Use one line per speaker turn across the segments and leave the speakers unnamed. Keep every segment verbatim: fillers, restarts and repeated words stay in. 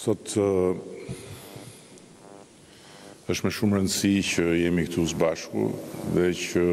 Sot uh, është me shumë rëndësi që jemi këtu së bashku dhe që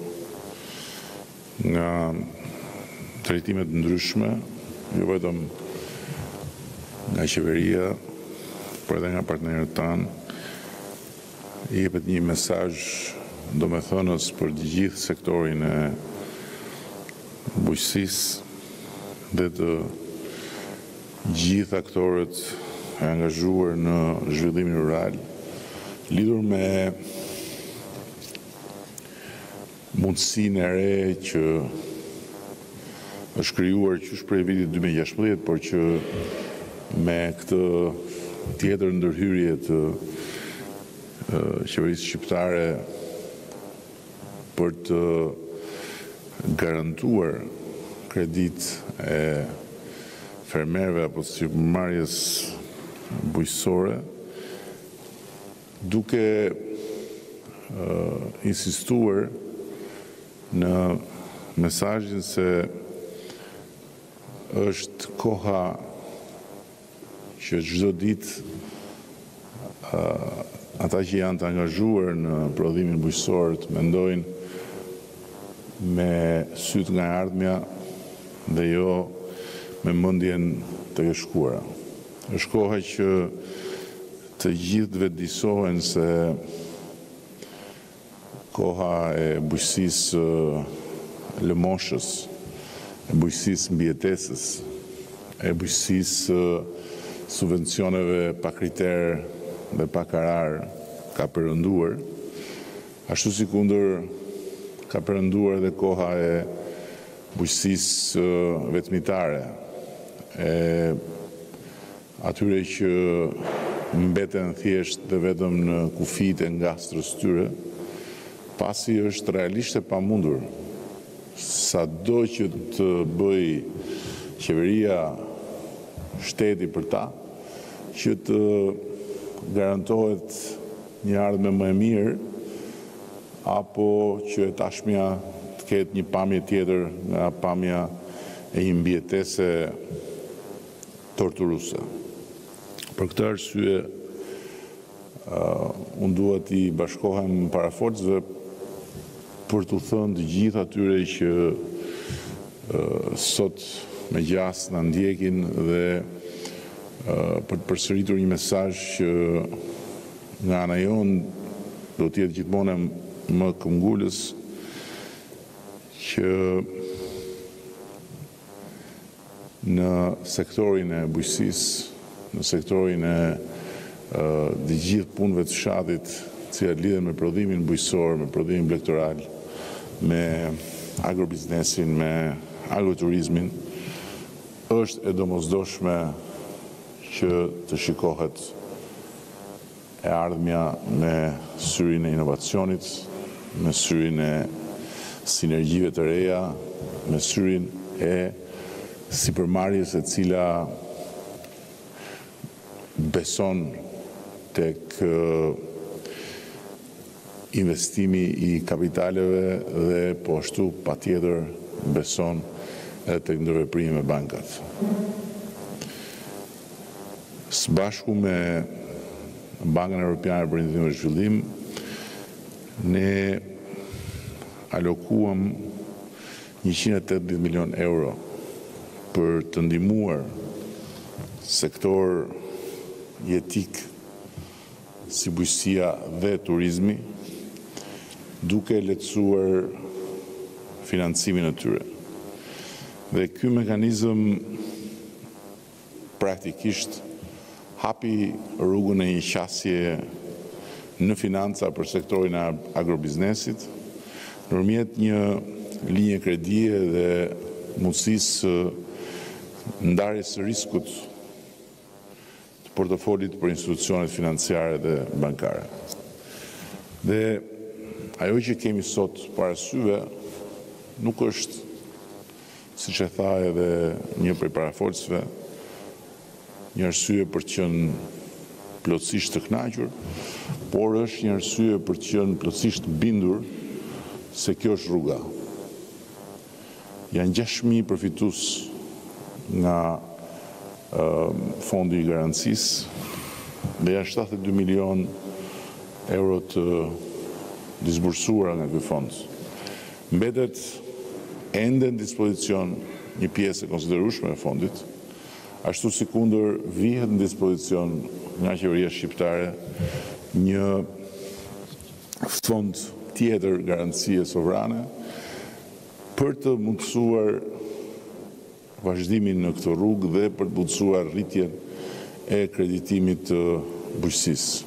nga trajtimet ndryshme, jo vetëm nga qeveria, por edhe nga partnerët tanë, jepet një mesazh domethënës për të gjithë sektorin e bujqësisë dhe të gjithë aktorët e angazhuar në zhvillimin rural, lidhur me mundësinë e re që është krijuar qysh prej vitit dy mijë e gjashtëdhjetë, por që me këtë tjetër ndërhyrje të qeverisë shqiptare për të garantuar kredit e fermerëve apo sipërmarrjes bujqësore, duke uh, insistuar në mesazhin se është koha që çdo ditë uh, ata që janë të angazhuar në prodhimin bujqësor të mendojnë me sytë nga ardhmja dhe jo me mendjen të shkuara. Është koha që të gjithë vetëdijsohen se koha e bujqësisë lëmoshës, e bujqësisë mbijetesës, e bujqësisë subvencioneve pa kriter dhe pa karar ka përënduar, ashtu si kundër ka përënduar edhe koha e bujqësisë vetmitare, e atyre që mbeten thjesht dhe vetëm në kufijtë e ngastrës tyre, pasi është realisht e pamundur sado që të bëj qeveria, shteti për ta, që të garantohet një ardhme më e mirë, apo që e tashmja të ketë një pamje tjetër nga pamja e një mbijetese torturuese. Për këtë arsye, uh, unë dua t'i bashkohem para forcëve për t'u thënë të gjithë atyre që uh, sot me gjas na ndjekin dhe uh, për të përsëritur një mesazh që nga ana jonë do të jetë gjithmonë më këmbgulës, që në sektorin e bujqësisë, në sektorin e të gjithë punëve të fshatit, të cilat lidhen me prodhimin bujqësor, me prodhimin blegtoral, me agrobiznesin, me agroturizmin, është e domosdoshme që të shikohet e ardhmja me syrin e inovacionit, me syrin e sinergjive të reja, me syrin e sipërmarrjes e cila beson tek investimi i kapitaleve dhe po ashtu patjetër beson edhe tek ndërveprimi me bankat. Së bashku me Bankën Evropiane për Ndërtim dhe Zhvillim, ne alokuam njëqind e tetëdhjetë milion euro për të ndihmuar sektor jetik si bujqësia dhe turizmi, duke lehtësuar financimin e tyre. Dhe ky mekanizëm praktikisht hapi rrugën e një qasje në financa për sektorin e agrobiznesit, nëpërmjet një linje kredie dhe mundësisë ndarjes së riskut të portofolit për institucionet financiare dhe bankare. Dhe ajo që kemi sot para syve nuk është, siç e tha edhe një prej parafolësve, një arsye për të qenë plotësisht të kënaqur, por është një arsye për të qenë plotësisht bindur se kjo është rruga. Janë gjashtë mijë përfitues nga fondi i garancisë dhe janë shtatëdhjetë e dy milion euro të disbursuara nga ky fond. Mbetet ende në dispozicion një pjesë e konsiderueshme e fondit, ashtu si kundër vihet në dispozicion nga qeveria shqiptare një fond tjetër garancie sovrane për të mundësuar vazhdimin në këtë rrugë dhe për të mundësuar rritjen e kreditimit të bujqësisë.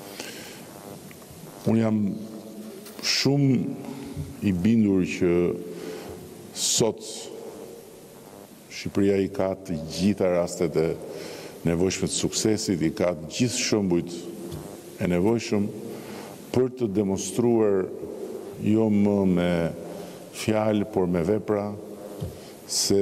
Unë jam shumë i bindur që sot Shqipëria i ka të gjitha rastet e nevojshme të suksesit, i ka të gjithë shëmbujt e nevojshëm për të demonstruar jo më me fjalë, por me vepra, se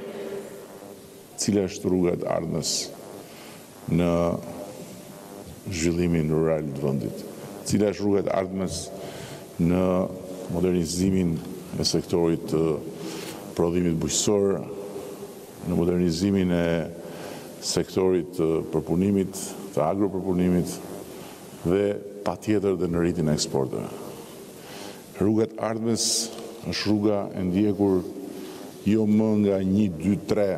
cila është rruga e ardhmës në zhvillimin rural të vendit, cila është rruga e ardhmës në modernizimin e sektorit të prodhimit bujqësor, në modernizimin e sektorit të përpunimit, të agropërpunimit dhe patjetër dhe në rritjen e eksporteve. Rruga e ardhmës është rruga e ndjekur jo më nga një, dy, tre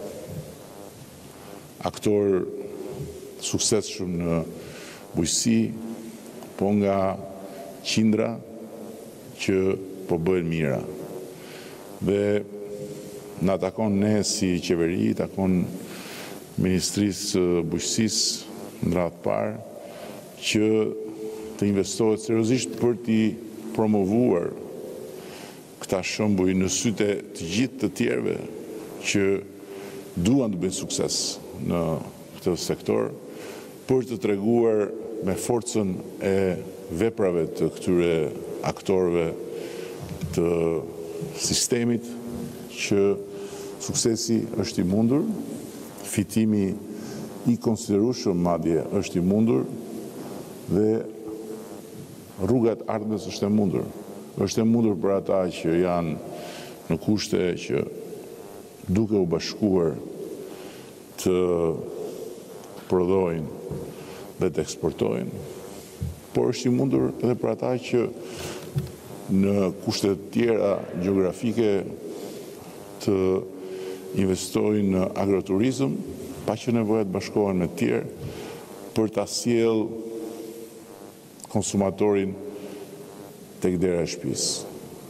aktor suksesshëm në bujqësi, po nga qindra që po bëhen mira. Dhe na takon ne si qeveri, takon Ministrisë Bujqësisë në radhë parë që të investohet seriozisht për t'i promovuar këta shembuj në sytë e të gjithë të tjerëve që duan të bëjnë sukses në këtë sektor, për të treguar me forcën e veprave të këtyre aktorëve të sistemit që suksesi është i mundur, fitimi i konsiderueshëm madje është i mundur dhe rruga e ardhmës është e mundur. Është e mundur për ata që janë në kushte që duke u bashkuar të prodhojnë dhe të eksportojnë, por është i mundur edhe për ata që në kushte të tjera gjeografike të investojnë në agroturizëm, pa që nevoja të bashkohen me të tjerë për ta sjellë konsumatorin tek dera e shtëpisë.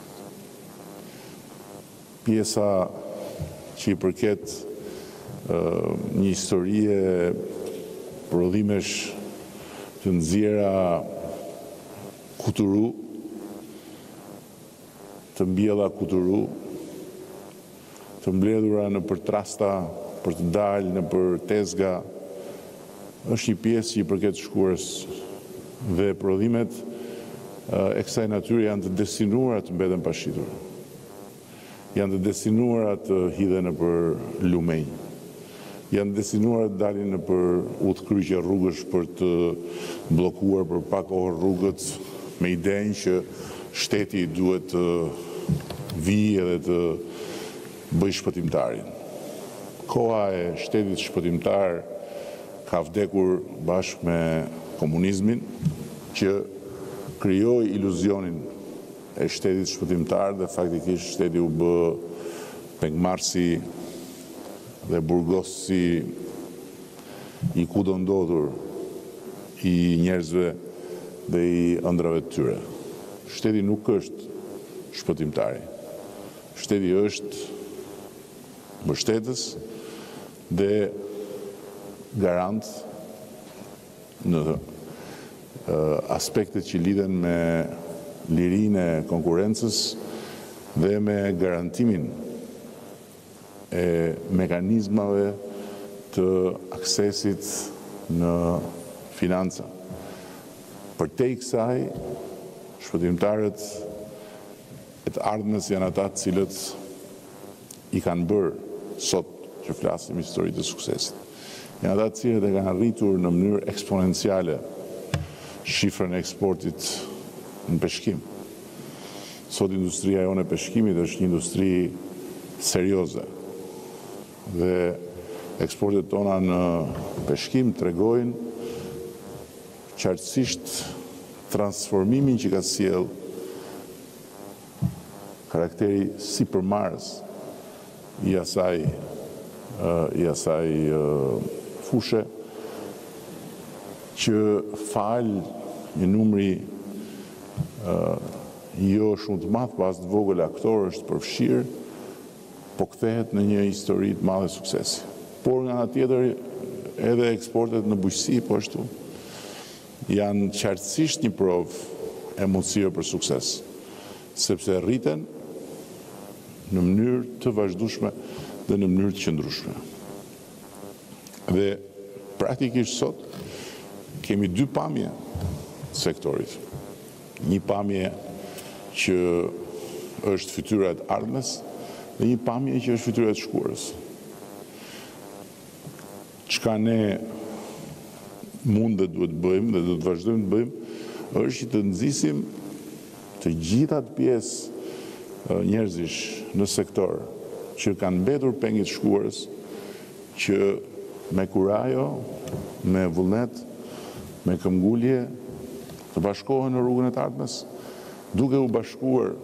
Pjesa që i përket uh, një historie prodhimesh të nxjerra kuturu, të mbjella kuturu, të mbledhura në për trasta, për të dalë në për tezga, është një pjesë që i përket shkuarës dhe prodhimet e kësaj natyre janë të destinuara të mbeten pashitur. Janë të destinuara të hidhen në për lumenj. Janë të destinuara të dalin në për udhkryqje rrugësh për të bllokuar për pak orë rrugët me idenë që shteti duhet të vijë edhe të bëj shpëtimtarin. Koha e shtetit shpëtimtar ka vdekur bashkë me komunizmin, që krijoi iluzionin e shtetit shpëtimtar dhe faktikisht shteti u bë pengmarrësi dhe burgosi i kudo ndodhur i njerëzve dhe i ëndrave të tyre. Shteti nuk është shpëtimtari. Shteti është mbështetës dhe garant në aspektet që lidhen me lirinë e konkurrencës dhe me garantimin e mekanizmave të aksesit në financa. Përtej kësaj, shpëtimtarët e të ardhmës janë ata të cilët i kanë bërë sot që flasim histori të suksesit. Janë ata të cilët e kanë arritur në mënyrë eksponenciale shifrën e eksportit në peshkim. Sot industria jonë e peshkimit është një industri serioze dhe eksportet tona në peshkim tregojnë qartësisht transformimin që ka sjell karakteri sipërmarrës i asaj i asaj fushë që fal një numri jo shumë të madh, pas të vogël aktor është përfshirë, po kthehet në një histori të madhe suksesi. Por nga ana tjetër edhe eksportet në bujqësi po ashtu janë qartësisht një provë e mundësive për sukses, sepse rriten në mënyrë të vazhdueshme dhe në mënyrë të qëndrueshme. Dhe praktikisht sot kemi dy pamje sektorit. Një pamje që është fytyra e ardhmes dhe një pamje që është fytyra e shkurtës. Çka ne mund dhe duhet bëjmë dhe do të vazhdojmë të bëjmë është që të nxisim të gjitha të pjesë njerëzish në sektor që kanë mbetur pengit shkuarës, që me kurajo, me vullnet, me këmbgulje të bashkohen në rrugën e të ardhmes, duke u bashkuar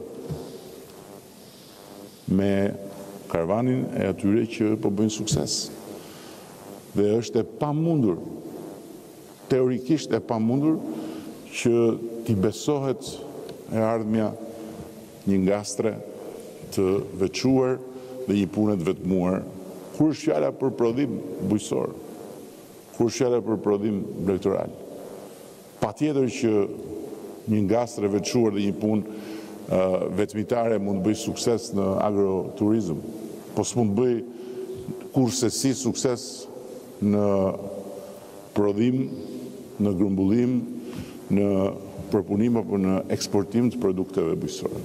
me karavanin e atyre që po bëjnë sukses. Dhe është e pamundur, teorikisht e pamundur, që t'i besohet e ardhmja një ngastre të veçuar dhe një pune të vetmuar, kur është fjala për prodhim bujqësor, kur është fjala për prodhim bregtoral. Patjetër që një ngastre veçuar dhe një punë uh, vetmitare mund të bëj sukses në agroturizëm, po s'mund të bëj kurse si sukses në prodhim, në grumbullim, në përpunim apo në eksportim të produkteve bujqësore.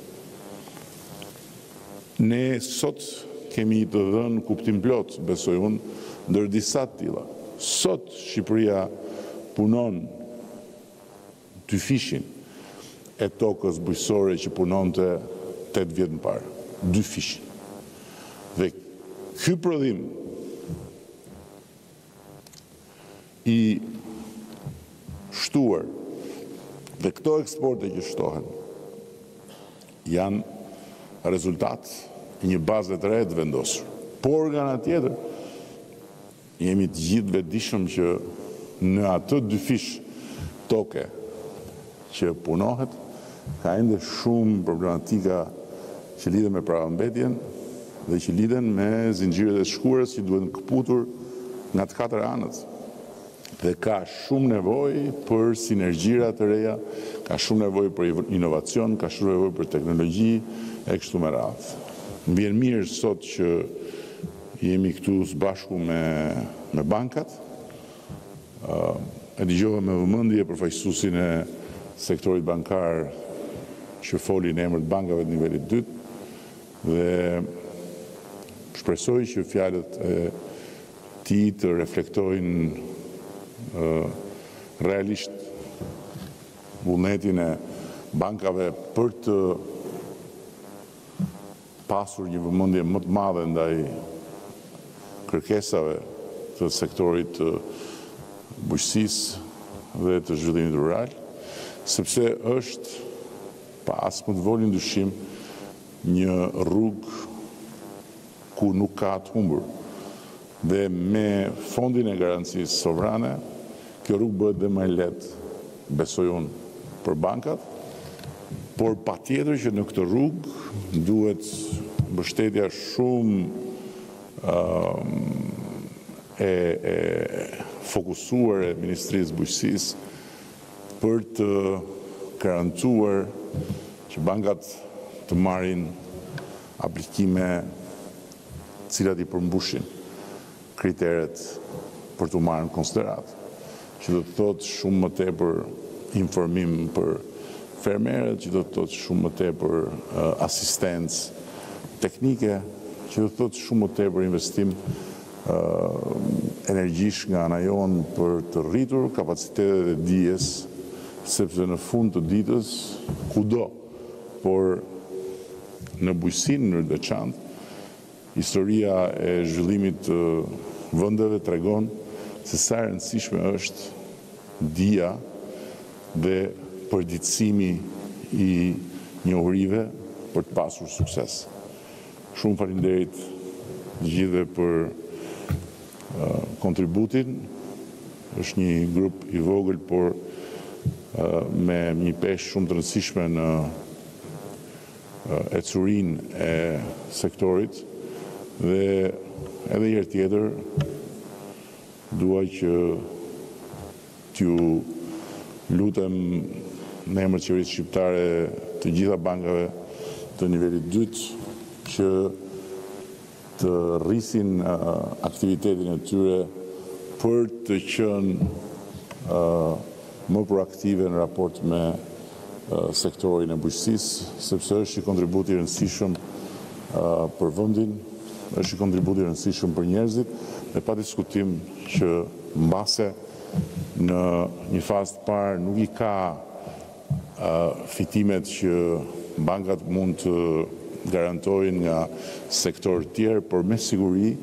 Ne sot kemi të dhënë kuptim plot, besoj unë, ndër disa të tilla. Sot Shqipëria punon dy fishin e tokës bujqësore që punonte tetë vjet më parë. Dy fishin. Dhe ky prodhim i shtuar dhe këto eksporte që shtohen janë rezultat i një baze të re të vendosur. Por nga ana tjetër, jemi të gjithë vetëdijshëm që në atë dy fish toke që punohet, ka ende shumë problematika që lidhen me pravambetjen dhe që lidhen me zinxhiret e shkurës që duhet këputur nga të katër anët. Dhe ka shumë nevojë për sinergjira të reja, ka shumë nevojë për inovacion, ka shumë nevojë për teknologji e kështu me radhë. Më vjen mirë sot që jemi këtu së bashku me, me bankat. Uh, e dëgjova me vëmendje përfaqësuesin e sektorit bankar që foli në emër të bankave të nivelit dytë dhe shpresoj që fjalët e tij të reflektojnë uh, realisht vullnetin e bankave për të pasur një vëmendje më të madhe ndaj kërkesave të sektorit të bujqësisë dhe të zhvillimit rural, sepse është, pa as më të volin dyshim, një rrugë ku nuk ka të humbur. Dhe me fondin e garancisë sovrane, kjo rrugë bëhet dhe më e lehtë, besoj unë, për bankat, por patjetër që në këtë rrugë duhet mbështetja shumë uh, e, e fokusuar e Ministrisë Bujqësisë për të garantuar që bankat të marrin aplikime cilat i përmbushin kriteret për të marrë në konsiderat, që do të thotë shumë më tepër informim për fermerët, që do të thotë shumë më tepër uh, asistencë teknike, që do të thotë shumë më tepër investim uh, energjish nga ana jonë për të rritur kapacitetet e dijes, sepse në fund të ditës, kudo, por në bujqësinë në veçantë, historia e zhvillimit të vëndeve tregon se sa e rëndësishme është dia dhe përditësimi i njohurive për të pasur sukses. Shumë faleminderit gjithëve për uh, kontributin. Është një grup i vogël, por uh, me një peshë shumë të rëndësishme në uh, ecurinë e sektorit, dhe edhe një herë tjetër dua që t'ju lutem në emër të qeverisë shqiptare të gjitha bankave të nivelit dytë që të rrisin uh, aktivitetin e tyre për të qenë uh, më proaktive në raport me uh, sektorin e bujqësisë, sepse është një kontribut i rëndësishëm uh, për vendin, është një kontribut i rëndësishëm për njerëzit, dhe pa diskutim që mbase në një fazë të parë nuk i ka uh, fitimet që bankat mund të garantojnë nga sektor tjerë, por me siguri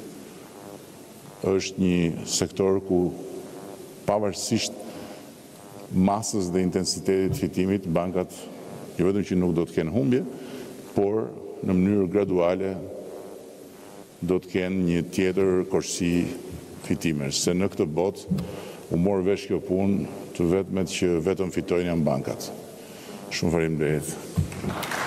është një sektor ku pavarësisht masës dhe intensitetit fitimit, bankat jo vetëm që nuk do të kenë humbje, por në mënyrë graduale do të kenë një tjetër korsi fitimesh, se në këtë botë u morë vesh kjo punë të vetmet që vetëm fitojnë janë bankat. Shumë faleminderit.